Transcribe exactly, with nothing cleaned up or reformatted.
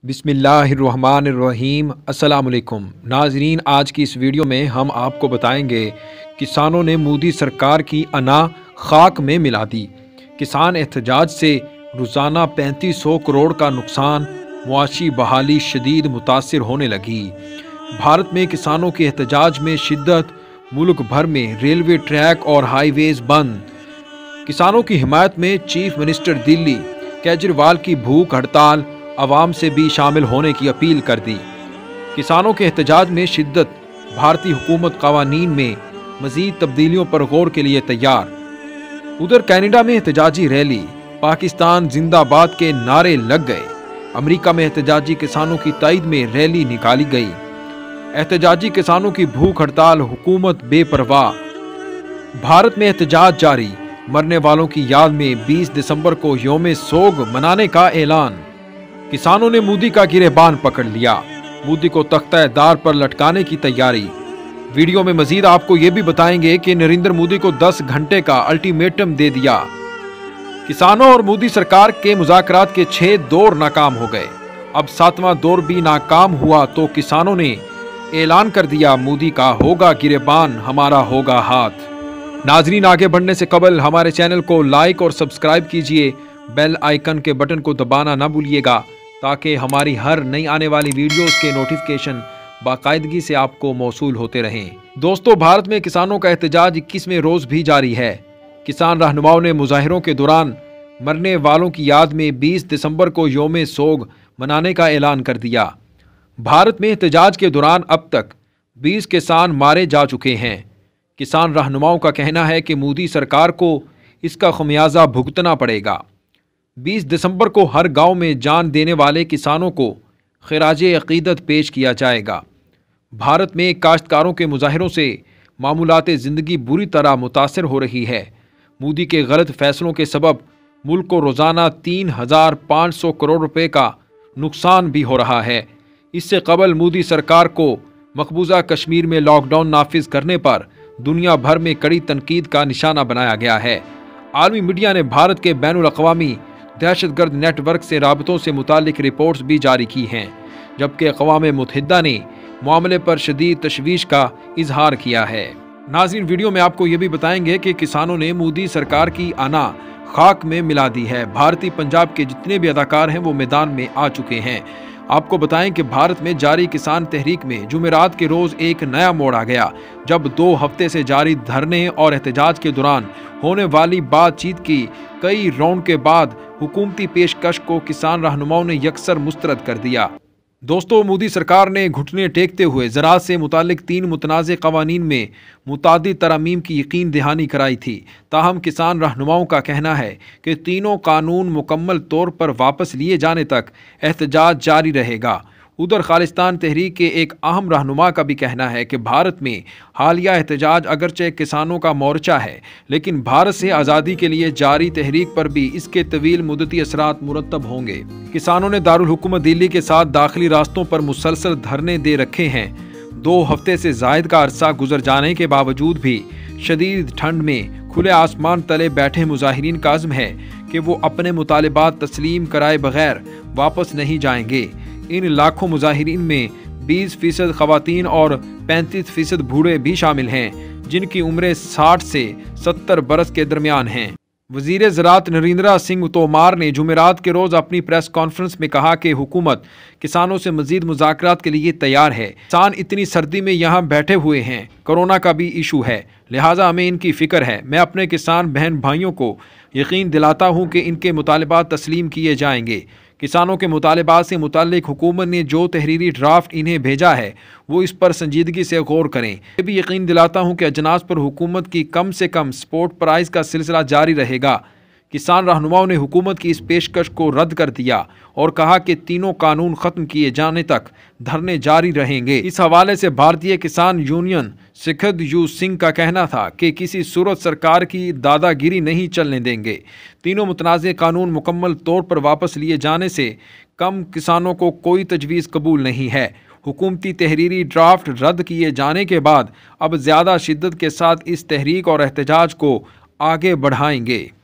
बिस्मिल्लाहिर्रहमानिर्रहीम। अस्सलाम वालेकुम नाजरीन, आज की इस वीडियो में हम आपको बताएंगे किसानों ने मोदी सरकार की अना खाक में मिला दी। किसान एहतिजाज से रोज़ाना पैंतीस सौ करोड़ का नुकसान, मुआशी बहाली शदीद मुतासिर होने लगी। भारत में किसानों के एहतिजाज में शिद्दत, मुल्क भर में रेलवे ट्रैक और हाईवेज बंद। किसानों की हिमायत में चीफ मिनिस्टर दिल्ली केजरीवाल की भूख हड़ताल, अवाम से भी शामिल होने की अपील कर दी। किसानों के एहतजाज में शिद्दत, भारतीय हुकूमत कवानीन में मजीद तब्दीलियों पर गौर के लिए तैयार। उधर कनाडा में एहतजाजी रैली, पाकिस्तान जिंदाबाद के नारे लग गए। अमेरिका में एहतजाजी किसानों की ताईद में रैली निकाली गई। एहतजाजी किसानों की भूख हड़ताल, हुकूमत बेपरवाह। भारत में एहतजाज जारी, मरने वालों की याद में बीस दिसंबर को यौम सोग मनाने का ऐलान। किसानों ने मोदी का गिरेबान पकड़ लिया, मोदी को तख्ता-ए-दार पर लटकाने की तैयारी। वीडियो में मजीद आपको ये भी बताएंगे कि नरेंद्र मोदी को दस घंटे का अल्टीमेटम दे दिया। किसानों और मोदी सरकार के मुज़ाकरात के छह दौर नाकाम हो गए। अब सातवां दौर भी नाकाम हुआ तो किसानों ने ऐलान कर दिया, मोदी का होगा गिरेबान, हमारा होगा हाथ। नाजरीन, आगे बढ़ने से कबल हमारे चैनल को लाइक और सब्सक्राइब कीजिए, बेल आइकन के बटन को दबाना ना भूलिएगा ताकि हमारी हर नई आने वाली वीडियोस के नोटिफिकेशन बाकायदगी से आपको मौसूल होते रहें। दोस्तों, भारत में किसानों का एहतजाज इक्कीसवें रोज भी जारी है। किसान रहनुमाओं ने मुजाहिरों के दौरान मरने वालों की याद में बीस दिसंबर को यौम सोग मनाने का ऐलान कर दिया। भारत में एहतजाज के दौरान अब तक बीस किसान मारे जा चुके हैं। किसान रहनुमाओं का कहना है कि मोदी सरकार को इसका खमियाजा भुगतना पड़ेगा। बीस दिसंबर को हर गांव में जान देने वाले किसानों को खिराजे अकीदत पेश किया जाएगा। भारत में काश्तकारों के मुजाहिरों से मामूलाते ज़िंदगी बुरी तरह मुतासर हो रही है। मोदी के गलत फैसलों के सबब मुल्क को रोज़ाना तीन हज़ार पाँच सौ करोड़ रुपए का नुकसान भी हो रहा है। इससे कबल मोदी सरकार को मकबूजा कश्मीर में लॉकडाउन नाफिज करने पर दुनिया भर में कड़ी तनकीद का निशाना बनाया गया है। आलमी मीडिया ने भारत के बैनुल अक़वामी दहशतगर्द नेटवर्क से राबतों से मुतालिक रिपोर्ट्स भी जारी की हैं, जबकि अक़वाम मुत्तहिदा ने मामले पर शदीद तशवीश का इजहार किया है। नाज़रीन, वीडियो में आपको ये भी बताएंगे कि किसानों ने मोदी सरकार की आना खाक में मिला दी है। भारतीय पंजाब के जितने भी अदाकार हैं वो मैदान में आ चुके हैं। आपको बताएं कि भारत में जारी किसान तहरीक में जुमेरात के रोज़ एक नया मोड़ आ गया, जब दो हफ्ते से जारी धरने और एहतजाज के दौरान होने वाली बातचीत की कई राउंड के बाद हुकूमती पेशकश को किसान रहनुमाओं ने यकसर मुस्तरद कर दिया। दोस्तों, मोदी सरकार ने घुटने टेकते हुए ज़राअत से मुतालिक तीन मुतनाज़ क़वानीन में मुतादिद तरमीम की यकीन दहानी कराई थी। ताहम किसान रहनुमाओं का कहना है कि तीनों कानून मुकम्मल तौर पर वापस लिए जाने तक एहतजाज जारी रहेगा। उधर खालिस्तान तहरीक के एक अहम रहनुमा का भी कहना है कि भारत में हालिया एहतजाज अगरचे किसानों का मोर्चा है, लेकिन भारत से आज़ादी के लिए जारी तहरीक पर भी इसके तवील मुद्दती असरात मुरतब होंगे। किसानों ने दारुल हुकूमत दिल्ली के साथ दाखिली रास्तों पर मुसलसल धरने दे रखे हैं। दो हफ्ते से जायद का अरसा गुजर जाने के बावजूद भी शदीद ठंड में खुले आसमान तले बैठे मुजाहिरीन का अज़्म है कि वो अपने मुतालिबात तस्लीम कराए बगैर वापस नहीं जाएंगे। इन लाखों मुजाहिरीन में बीस फीसद खवातीन और पैंतीस फीसद बूढ़े भी शामिल हैं, जिनकी उम्रें साठ से सत्तर बरस के दरमियान हैं। वज़ीर ज़राअत नरेंद्र सिंह तोमार ने जुमेरात के रोज़ अपनी प्रेस कॉन्फ्रेंस में कहा कि हुकूमत किसानों से मजीद मुज़ाकरात के लिए तैयार है। किसान इतनी सर्दी में यहाँ बैठे हुए हैं, कोरोना का भी इशू है, लिहाजा हमें इनकी फ़िक्र है। मैं अपने किसान बहन भाइयों को यकीन दिलाता हूँ कि इनके मुतालिबात तस्लीम किए जाएंगे। किसानों के मुतालिबात से मुताल्लिक हुकूमत ने जो तहरीरी ड्राफ्ट इन्हें भेजा है वो इस पर संजीदगी से गौर करें। ये भी यकीन दिलाता हूँ कि अजनास पर हुकूमत की कम से कम सपोर्ट प्राइस का सिलसिला जारी रहेगा। किसान रहनुमाओं ने हुकूमत की इस पेशकश को रद्द कर दिया और कहा कि तीनों कानून ख़त्म किए जाने तक धरने जारी रहेंगे। इस हवाले से भारतीय किसान यूनियन सिख यू सिंह का कहना था कि किसी सूरत सरकार की दादागिरी नहीं चलने देंगे। तीनों मुतनाज़ कानून मुकम्मल तौर पर वापस लिए जाने से कम किसानों को कोई तजवीज़ कबूल नहीं है। हुकूमती तहरीरी ड्राफ्ट रद्द किए जाने के बाद अब ज़्यादा शिद्दत के साथ इस तहरीक और एहतजाज को आगे बढ़ाएंगे।